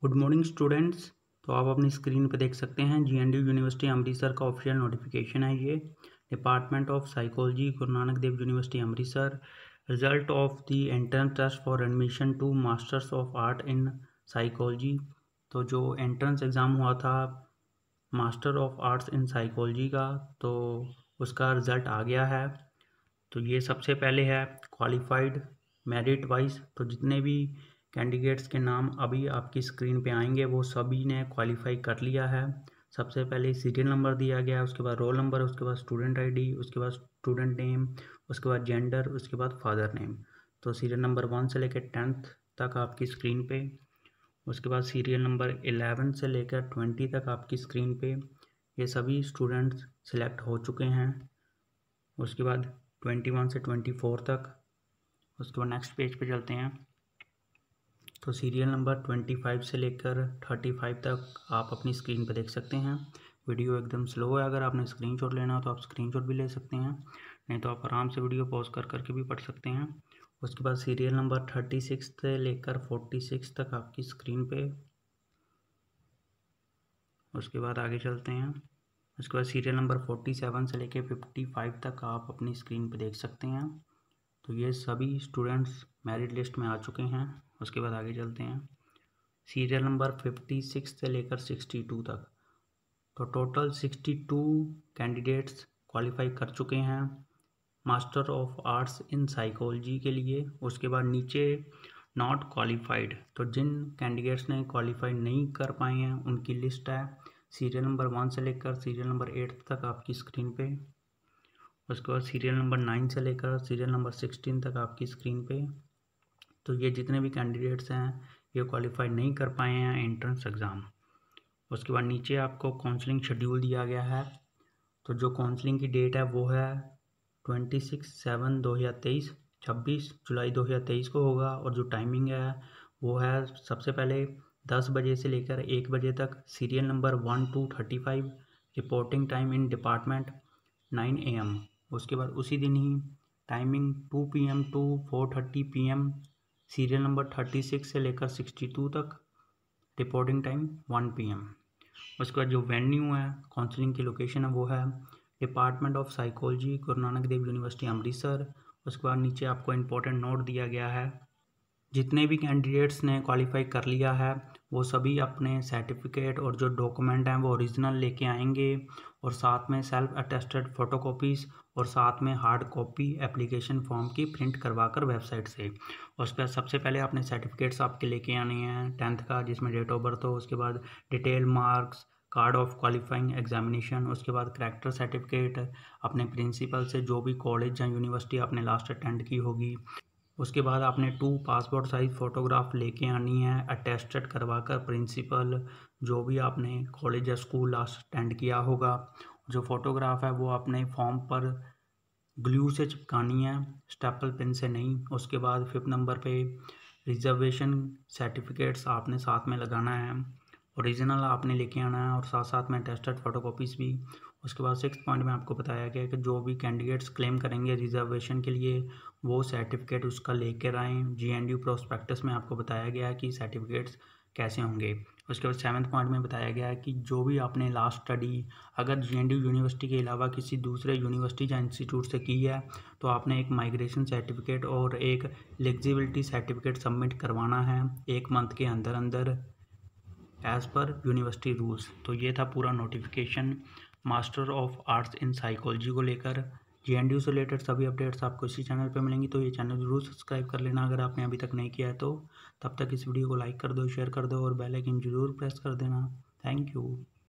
Good morning students. तो आप अपनी स्क्रीन पे देख सकते हैं जीएनडीयू यूनिवर्सिटी अमृतसर का ऑफिशियल नोटिफिकेशन है। ये department of psychology Guru Nanak Dev university Amritsar, result of the entrance test for admission to masters of art in psychology. तो जो एंट्रेंस एग्ज़ाम हुआ था master of arts in psychology का, तो उसका रिज़ल्ट आ गया है। तो ये सबसे पहले है क्वालिफाइड मेरिट वाइज। तो जितने भी कैंडिडेट्स के नाम अभी आपकी स्क्रीन पे आएंगे वो सभी ने क्वालिफाई कर लिया है। सबसे पहले सीरियल नंबर दिया गया है, उसके बाद रोल नंबर, उसके बाद स्टूडेंट आईडी, उसके बाद स्टूडेंट नेम, उसके बाद जेंडर, उसके बाद फादर नेम। तो सीरियल नंबर 1 से लेकर 10th तक आपकी स्क्रीन पे, उसके बाद सीरियल नंबर 11 से लेकर 20 तक आपकी स्क्रीन पे ये सभी स्टूडेंट्स सिलेक्ट हो चुके हैं। उसके बाद 21 से 24 तक। उसके बाद नेक्स्ट पेज पे चलते हैं। तो सीरियल नंबर 25 से लेकर 35 तक आप अपनी स्क्रीन पे देख सकते हैं। वीडियो एकदम स्लो है, अगर आपने स्क्रीनशॉट लेना हो तो आप स्क्रीनशॉट भी ले सकते हैं, नहीं तो आप आराम से वीडियो पॉज कर करके भी पढ़ सकते हैं। उसके बाद सीरियल नंबर 36 से लेकर 46 तक आपकी स्क्रीन पे। उसके बाद आगे चलते हैं। उसके बाद सीरियल नंबर 47 से लेकर 55 तक आप अपनी स्क्रीन पे देख सकते हैं। तो ये सभी स्टूडेंट्स मेरिट लिस्ट में आ चुके हैं। उसके बाद आगे चलते हैं। सीरियल नंबर 56 से लेकर 62 तक, तो टोटल 62 कैंडिडेट्स क्वालिफाई कर चुके हैं master of arts in psychology के लिए। उसके बाद नीचे नॉट क्वालिफाइड, तो जिन कैंडिडेट्स ने क्वालिफाई नहीं कर पाए हैं उनकी लिस्ट है सीरियल नंबर 1 से लेकर सीरियल नंबर 8 तक आपकी स्क्रीन पे। उसके बाद सीरियल नंबर 9 से लेकर सीरियल नंबर 16 तक आपकी स्क्रीन पे। तो ये जितने भी कैंडिडेट्स हैं ये क्वालिफाई नहीं कर पाए हैं एंट्रेंस एग्ज़ाम। उसके बाद नीचे आपको काउंसलिंग शेड्यूल दिया गया है। तो जो काउंसलिंग की डेट है वो है 26/7/2023, 26 जुलाई 2023 को होगा। और जो टाइमिंग है वो है सबसे पहले 10 बजे से लेकर 1 बजे तक, serial number 1 to 35। Reporting time in department 9 AM। उसके बाद उसी दिन ही timing 2 PM to 4:30 PM, serial number 36 से लेकर 62 तक, रिपोर्टिंग टाइम 1 PM। उसके बाद जो वेन्यू है काउंसलिंग की लोकेशन है वो है department of psychology Guru Nanak Dev university Amritsar. उसके बाद नीचे आपको इम्पोर्टेंट नोट दिया गया है, जितने भी कैंडिडेट्स ने क्वालिफाई कर लिया है वो सभी अपने सर्टिफिकेट और जो डॉक्यूमेंट हैं वो ओरिजिनल लेके आएंगे, और साथ में सेल्फ अटेस्टेड फ़ोटोकॉपीज़ और साथ में हार्ड कॉपी एप्लीकेशन फॉर्म की प्रिंट करवा कर वेबसाइट से। उसके बाद सबसे पहले अपने सर्टिफिकेट्स आपके लेके आने हैं 10th का, जिसमें डेट ऑफ बर्थ हो। उसके बाद detail marks, card of qualifying examination. उसके बाद करैक्टर सर्टिफिकेट अपने प्रिंसिपल से, जो भी कॉलेज या यूनिवर्सिटी आपने लास्ट अटेंड की होगी। उसके बाद आपने 2 पासपोर्ट साइज़ फ़ोटोग्राफ लेके आनी है अटेस्टेड करवा कर प्रिंसिपल, जो भी आपने कॉलेज या स्कूल लास्ट अटेंड किया होगा। जो फ़ोटोग्राफ है वो अपने फॉर्म पर ग्लू से चिपकानी है, स्टेपल पेन से नहीं। उसके बाद 5th नंबर पे रिजर्वेशन सर्टिफिकेट्स आपने साथ में लगाना है, ओरिजिनल आपने लेके आना है, और साथ साथ में अटेस्टेड फ़ोटोकॉपीज़ भी। उसके बाद 6th पॉइंट में आपको बताया गया है कि जो भी कैंडिडेट्स क्लेम करेंगे रिजर्वेशन के लिए वो सर्टिफिकेट उसका लेकर आएँ। जीएनडीयू प्रोस्पेक्टस में आपको बताया गया है कि सर्टिफिकेट्स कैसे होंगे। उसके बाद 7th पॉइंट में बताया गया है कि जो भी आपने लास्ट स्टडी अगर जीएनडीयू यूनिवर्सिटी के अलावा किसी दूसरे यूनिवर्सिटी या इंस्टीट्यूट से की है तो आपने एक माइग्रेशन सर्टिफिकेट और एक एलिजिबिलिटी सर्टिफिकेट सबमिट करवाना है 1 मंथ के अंदर अंदर एज़ पर यूनिवर्सिटी रूल्स। तो ये था पूरा notification master of arts in psychology को लेकर। जीएनडीयू से रिलेटेड सभी अपडेट्स आपको इसी चैनल पे मिलेंगी, तो ये चैनल ज़रूर सब्सक्राइब कर लेना अगर आपने अभी तक नहीं किया है तो। तब तक इस वीडियो को लाइक कर दो, शेयर कर दो और बेल आइकन ज़रूर प्रेस कर देना। Thank you.